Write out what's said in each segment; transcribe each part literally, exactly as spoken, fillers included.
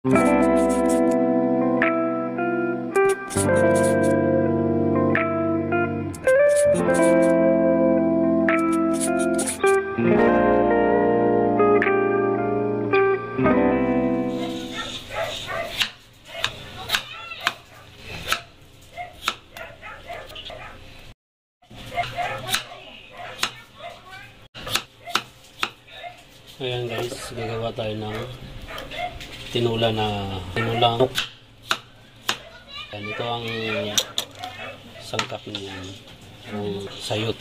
Ayan guys, gagawa tayo ng tinula na tinulang. Ayan, ito ang sangkap niyan, yung sayot.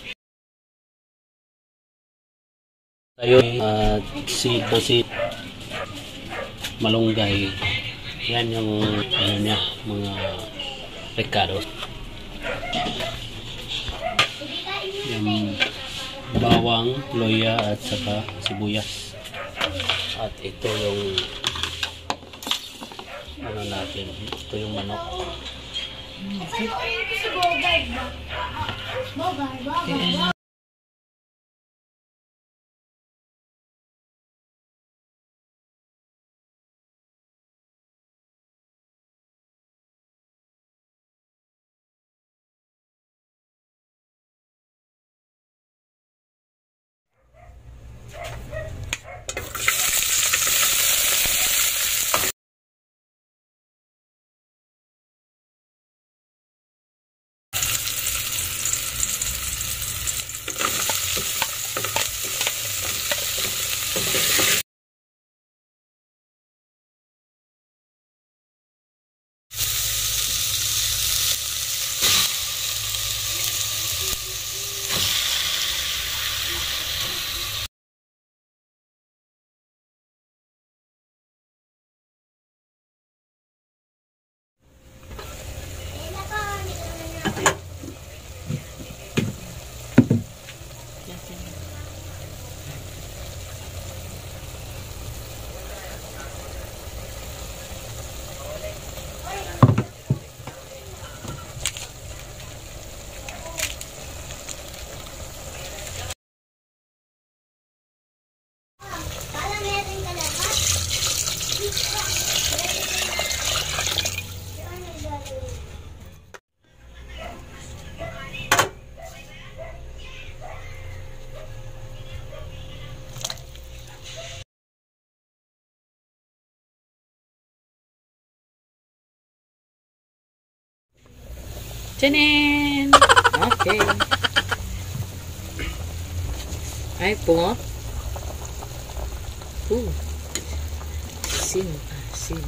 Sayot at uh, seed na seed, malunggay. Yan yung ano niya, mga pekado. Yung bawang, loya at saka sibuyas. At ito yung ano natin, ito yung manok. Tchanin! Okay. Ay po. Uh. Asin. Asin.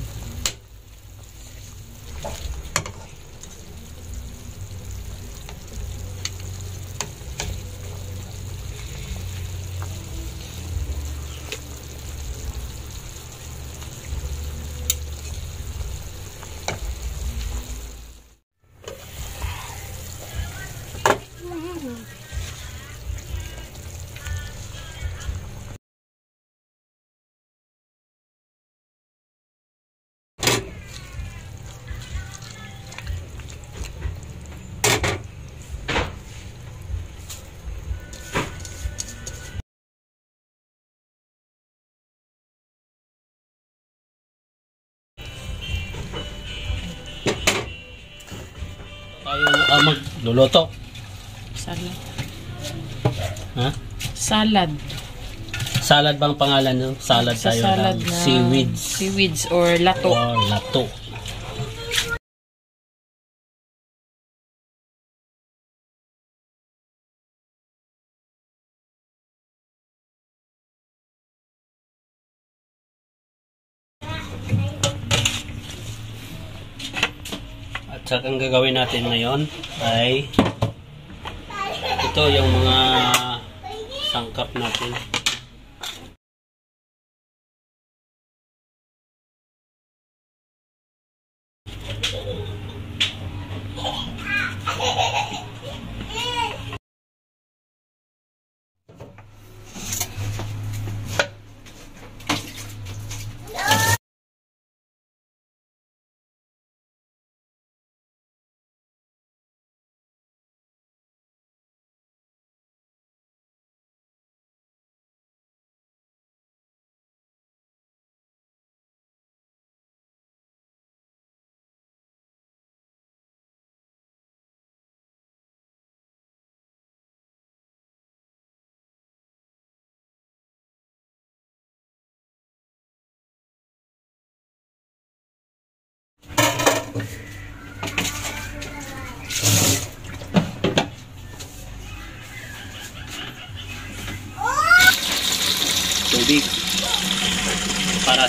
Tayo uh, magluluto. Salad. Ha? Salad. Salad bang pangalan nyo? Salad Sa tayo salad ng na seaweeds. Seaweeds or lato. Or lato. At saka ang gagawin natin ngayon ay ito yung mga sangkap natin.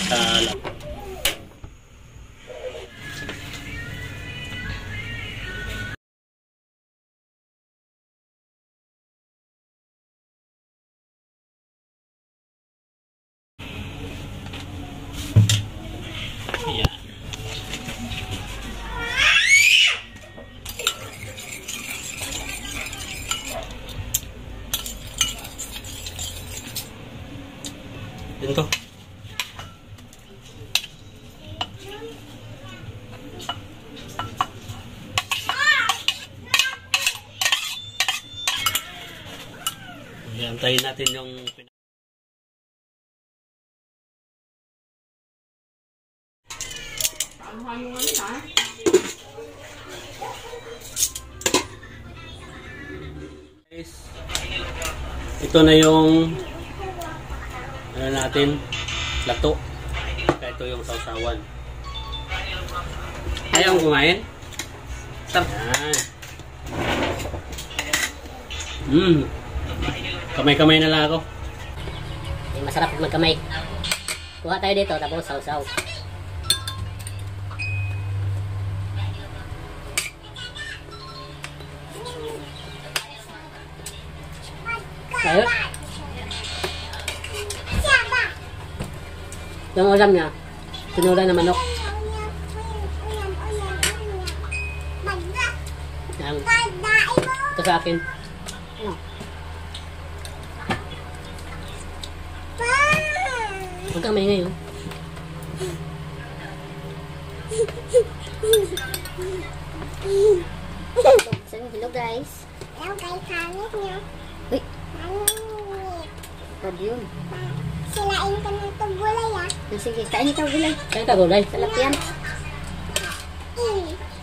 sa Ayan. Yun to. Antayin natin yung guys, ito na yung ano natin, lato. Kaya ito yung sausawan. Ayaw kumain? Sarap. Yan. Hmm. Kamay-kamay na lang ako. Eh, masarap magkamay. Kuha tayo dito, tapos sausaw. Tayo. Yung ulam niya, tinula na manok. Yan. Ito sa akin. Huwag kang maingay, oh. Hello guys. Hello guys, hanip nyo. Uy, Hanip. pwede yun. Silain ka ng tugulay ah. Sige, kain ito gulay. Kain ka gulay. Salap yan. Eh.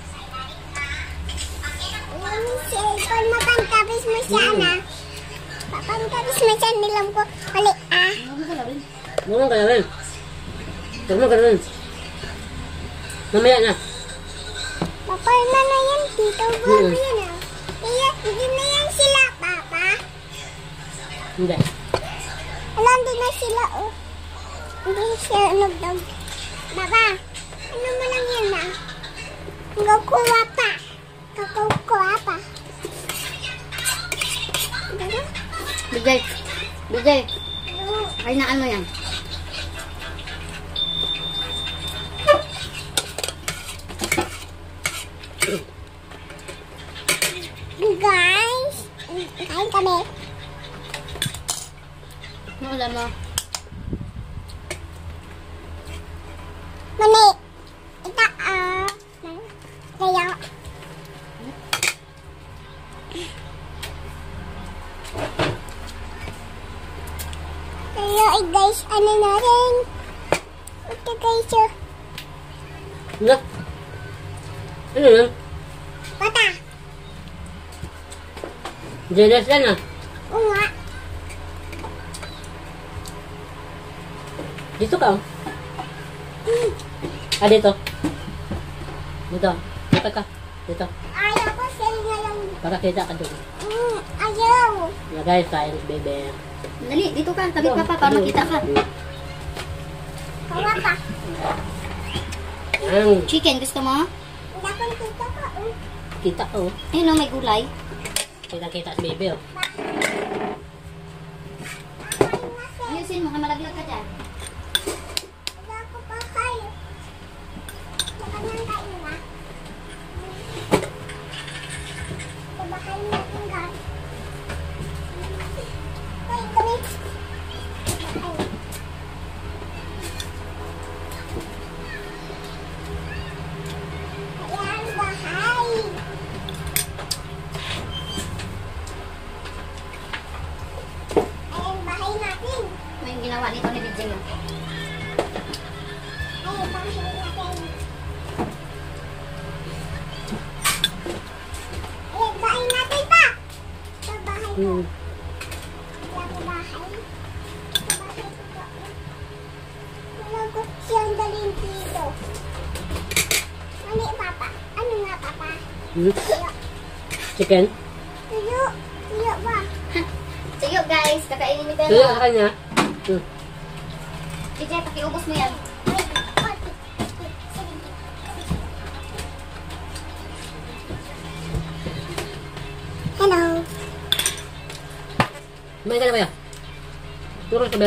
Yung cellphone mo, pangkabis mo siya na. Pangkabis mo siya, nilam ko. Wali ah. Bungang ka na rin. Bungang ka na rin. Mamaya na. Paparma na yan, tito. Buwan mo yan ah. Kaya, hindi na yan sila, papa. Hindi. Alam, hindi na sila oh. Hindi siya nagdag. Baba, ano mo lang yan ah. Kukuha pa. Kukuha pa. Ano? Bigay. Bigay. Ay na ano yan? Guys, kain kami. Ano ulam mo? Mani, ita ah. Kaya. Kaya eh guys, ano na rin? Ito guys oh. Ano? Ano yan? Bata. Jealous yan ah. Oo nga. Dito ka oh. Ah, dito. Dito. Dito ka. Dito. Ayaw ko sa'yo na lang. Para kita ka doon. Mm, ayaw. Na guys, science baby. Dali, dito ka. Tabi pa pa, para makita ka. Kawa pa. Ang Chicken, gusto mo? Hindi akong tito ko. Oh. kita ko. Ayun o, may gulay. Kita-kita si baby oh. Ayusin mo, malaglag ka dyan. Wala ko pa kayo. Baka nang kayo na. Baka natin guys. Ay, kami. Ay. Ayan, bahay. Ayan, bahay natin. May ginawa nito ni D J. Ay, bahay natin. Ayan, bahay natin pa. Sa bahay ko. Hmm. Wala ko bahay. Sa bahay ko pa. Wala ko siyang dalhin dito. Mali, papa. Ano nga, papa? Hmm. Tuyo. Chicken. Tuyo. Tuyo ba? Sige guys, kakainin ni Tuyo Bella. sa kanya. Hmm. D J, pakiubos mo yan. Kumain ka na kaya? Turun ka ba?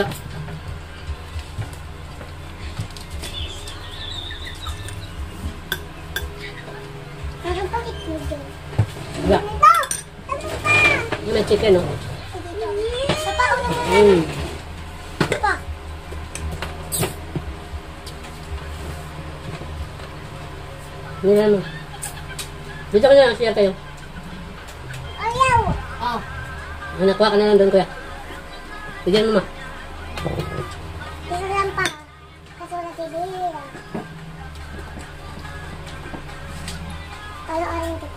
Parang bakit mo doon? Wala. Ito! Ano pa? Yung may chicken, no? Sa tao na mo. Mm. Pa. Hindi na, ano. Dito ka na, share kayo. Ayaw. Oh. Ah, nakuha ka na lang doon, kuya. Bigyan mo, ma. Pero lang pa. Kaso na si Bira. Ano aring ito?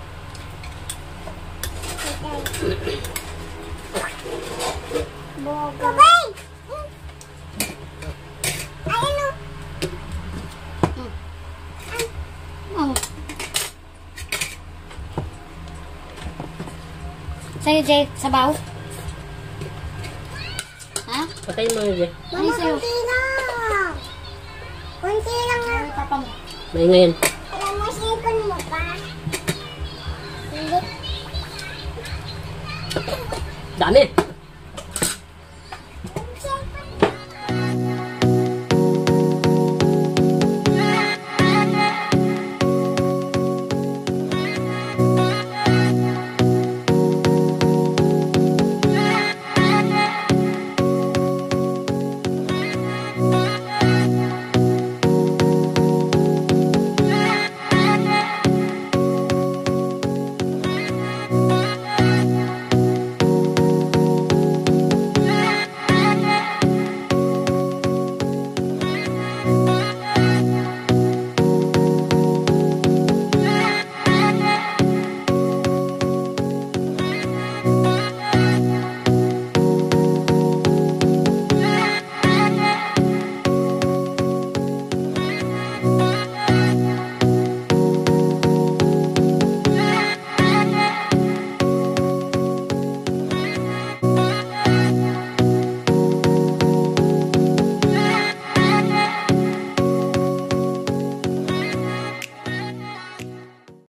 Boga. Babay! Ayun o. Oh. Sa'yo, Jay, sabaw? Ha? Patayin mo, Jay. Ano Mama, sa'yo? kunti lang. Kunti lang nga. Ay, papa mo. Maingay yan. Alam mo, sipon mo pa. Hindi. Dami.